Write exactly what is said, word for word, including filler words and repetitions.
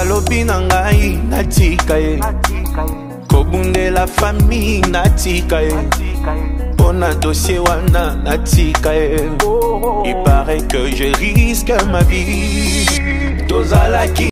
balobi na ngai natika ye kobundela famille natika ye pona dossier wana natika ye. Il paraît que je risque ma vie tozalaki